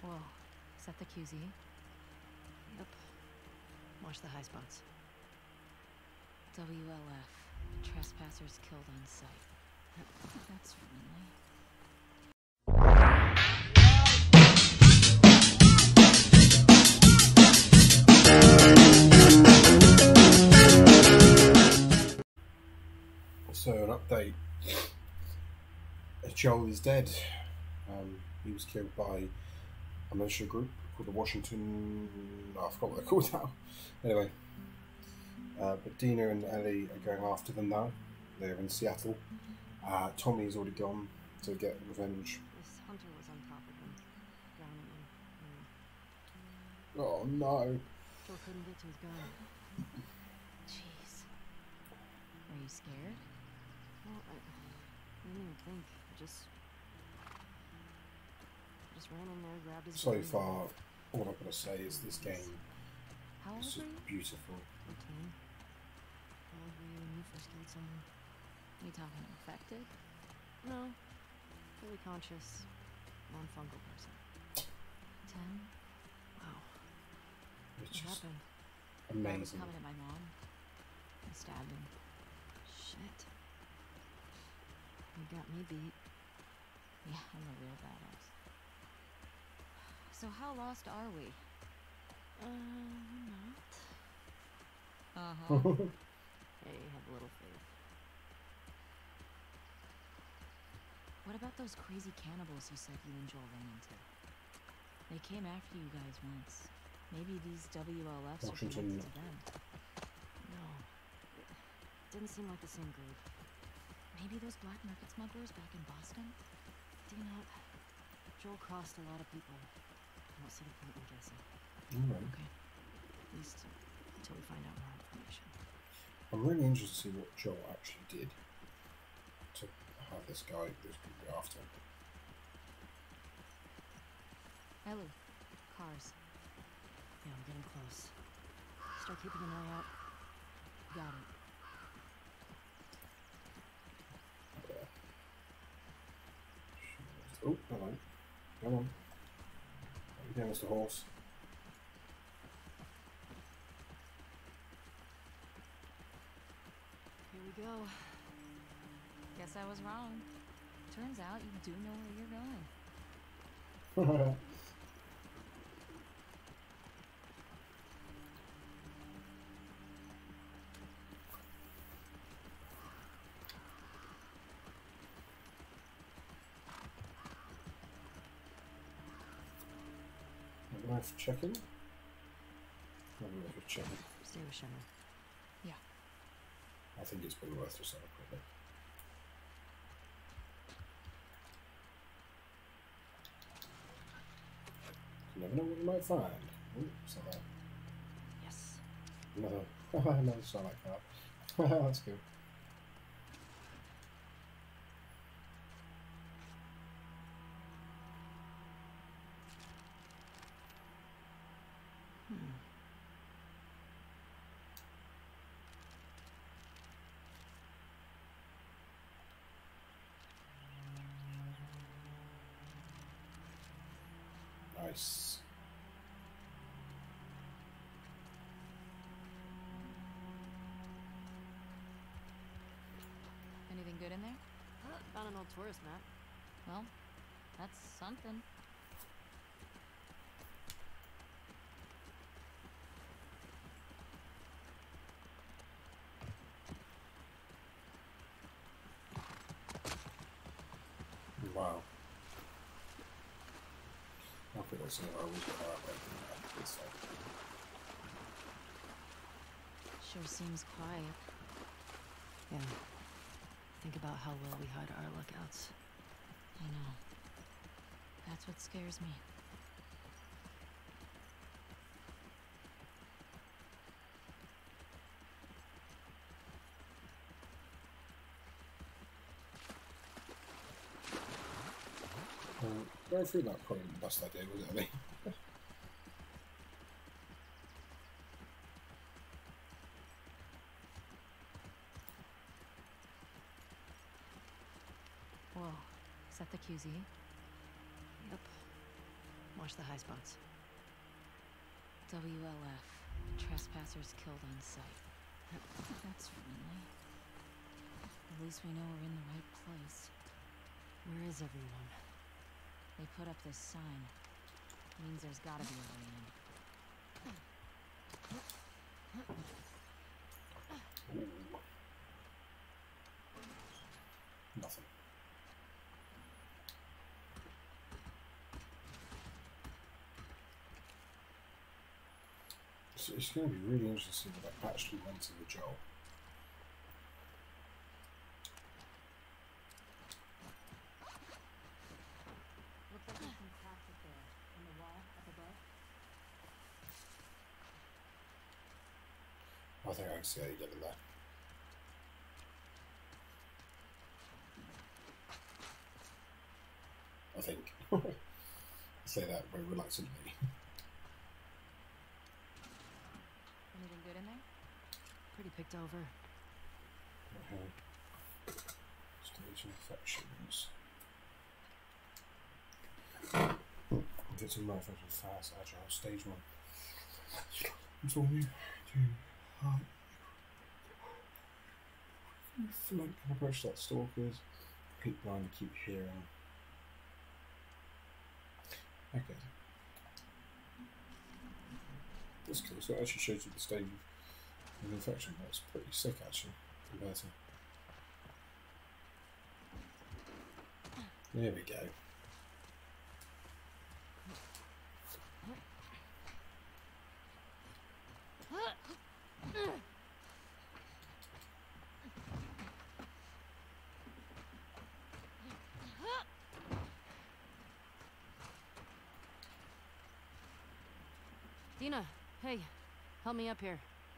Whoa. Is that the QZ? Yep. Watch the high spots. WLF. Trespassers killed on sight. That's friendly. So an update. Joel is dead. He was killed by a militia group called the Washington. I forgot what they're called now. Anyway, but Dina and Ellie are going after them now. They're in Seattle. Tommy is already gone to get revenge. This hunter was on top of him, drowning him. Oh no! Joel couldn't get to his gun. Jeez. Are you scared? Well, I didn't even think. I just ran in there, grabbed his So gun. far, all I've got to say is this game How old is were just you? beautiful. 14. How old were you when you first killed someone? Are you talking infected? No. Fully conscious, non-fungal person. 10? Wow. It's What just happened? I was amazing. coming at my mom. I stabbed him. Shit. You got me beat. Yeah, I'm a real badass. So how lost are we? Not. Uh-huh. Hey, have a little faith. What about those crazy cannibals you said you and Joel ran into? They came after you guys once. Maybe these WLFs are Washington. connected to them. No. It didn't seem like the same group. Maybe those black market smugglers back in Boston? Dina, Joel crossed a lot of people. I don't see the point in guessing. Alright. Okay. At least until we find out more information. I'm really interested to see what Joel actually did to have this guy, this people after him. Ellie, cars. Yeah, we're getting close. Start keeping an eye out. Got it. Oh, hello. Come on. There was the horse. Here we go. Guess I was wrong. Turns out you do know where you're going. Knife checking? Knife checking. Stay with Shimmer. Yeah. I think it's been worth just having a quick look. You never know what you might find. Ooh, so that. Yes. Another Sonic card. That's good. Nice. Anything good in there? Found an old tourist map. Well, that's something. Wow. I'll put this in our week this side. Sure seems quiet. Yeah. Think about how well we hide our lookouts. I know. That's what scares me. Going through that probably the best idea, was it, Ellie? Whoa. Is that the QZ? Yep. Watch Watch the high spots. WLF. Trespassers killed on sight. That's friendly. At least we know we're in the right place. Where is everyone? They put up this sign. Means there's gotta be a way in. Ooh. Nothing. So it's going to be really interesting what that actually went to the job. Looks like there's some cracks up there in the wall up above. I think I can see how you get in there. I think. I say that very reluctantly. Anything good in there? Pretty picked over. Okay. Stage infections. Get some manufacturing fast, agile, stage 1. That's all you do. Flank and approach that stalkers. Keep blind to keep hearing. Okay. That's cool. So it actually shows you the stage of infection. That's pretty sick actually, compared to. There we go. Dina, hey, help me up here.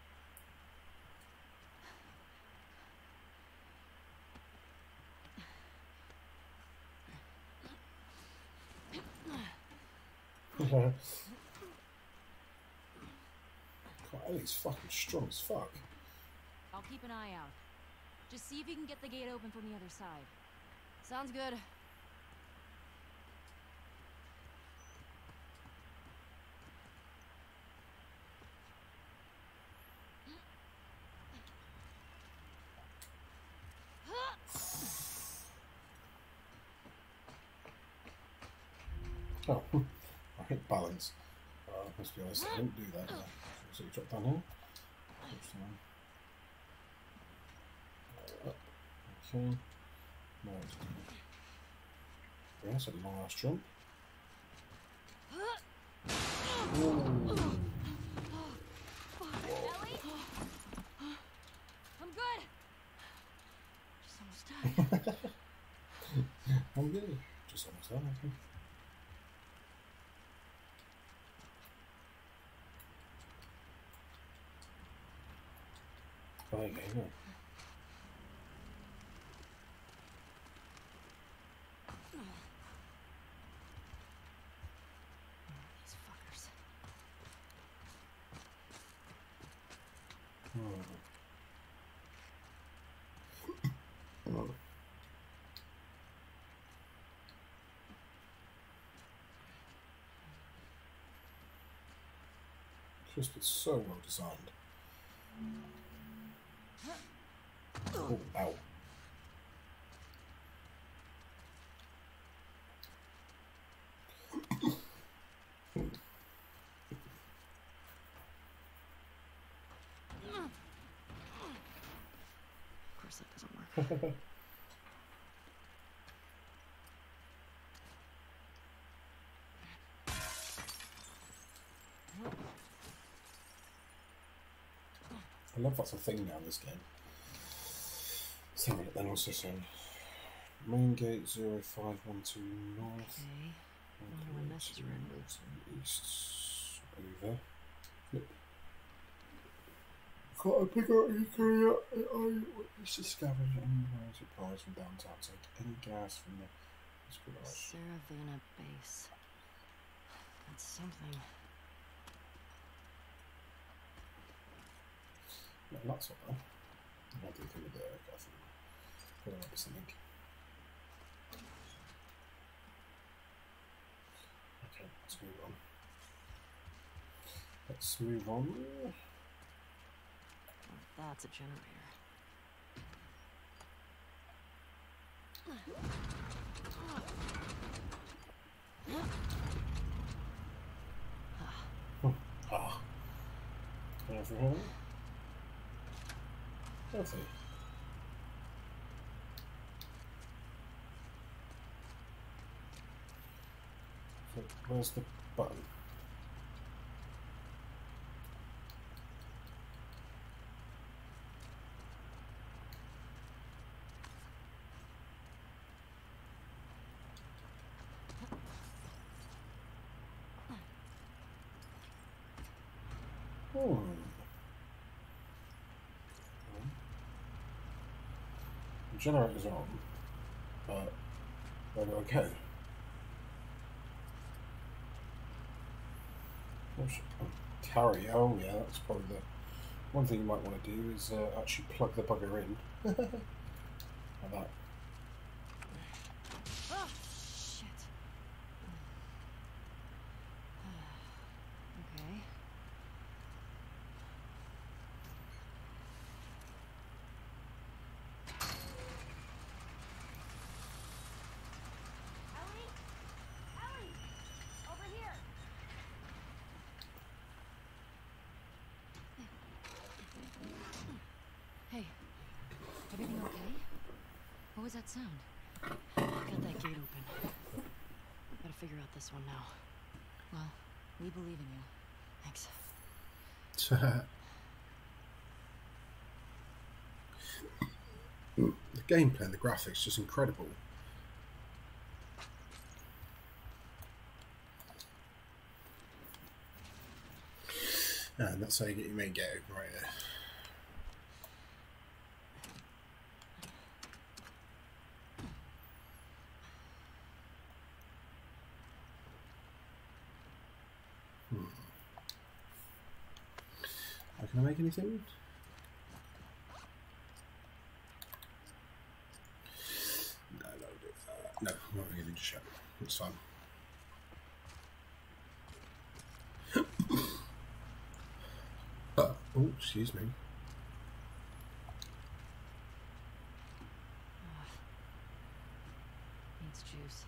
God, Ellie's fucking strong as fuck. I'll keep an eye out. Just see if you can get the gate open from the other side. Sounds good. Oh, I hit balance. Must be honest, I didn't do that. So you drop down here. Okay. Right. Yeah, that's a long ass jump. Ooh. Ellie? I'm good. Just almost done. I'm good. Just almost done, I think. Oh, there you go. These fuckers. Crisp is so well designed. Oh, ow. Of course that doesn't work. I love that's a thing now in this game. So then also saying main gate 0512 north. Okay. Wonder when this is written. East over. Yep. Got a bigger area. I witnessed to scavenge any supplies from downtown. Take any gas from the garage. Saravana base. That's something. No, that's not bad. I do think of the I think there might be something. Okay, let's move on. Let's move on. That's a generator. Ah. Everything. Healthy. So where's the button? The generator's on, but where do I go? Carry, oh yeah, that's probably the one thing you might want to do is actually plug the bugger in. Like that. Oh, shit. Okay. Ellie, over here. Hey, everything okay? What was that sound? Got that gate open. Gotta figure out this one now. Well, we believe in you. Thanks. The gameplay and the graphics just incredible. And that's how you get your main gate open right there. Can I make anything? No, no, I'm not making anything to show. It's fine. Oh, excuse me. Needs juice.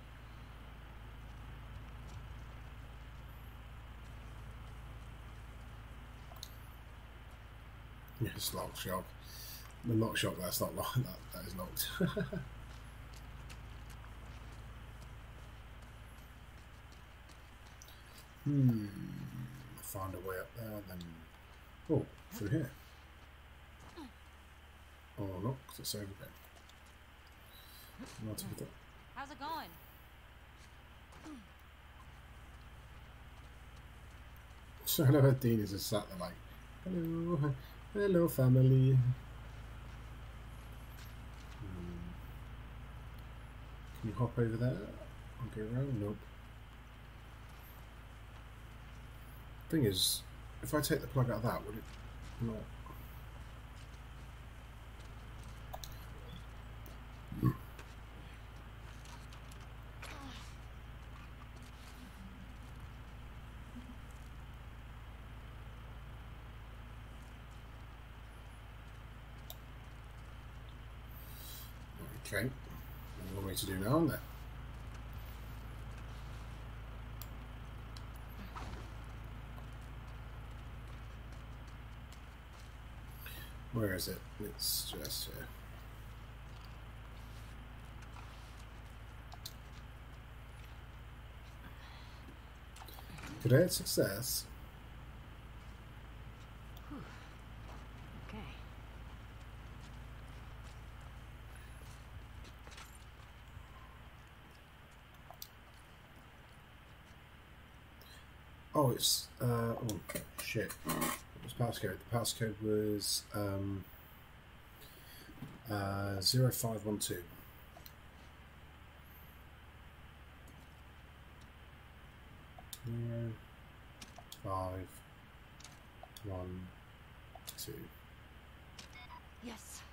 Yeah, it's locked shop. The lock shop, that's not locked. That is locked. Find a way up there, then. Oh, through here. Oh, no, because it's over there. Not over there. How's it going? So I know how Dean is just sat there like, hello, hello family. Can you hop over there and go around? Nope. Thing is, if I take the plug out of that, would it not? Okay, what way to do now, then? Where is it? It's just here. Great success. Okay. Oh, it's oh shit. What was passcode? The passcode was 0512. Zero, 5, 1, 2. Yes.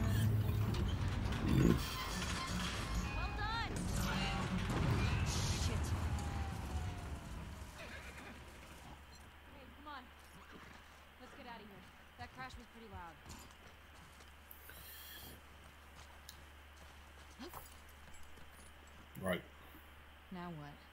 Well done. Shit. loud. Right. Now what?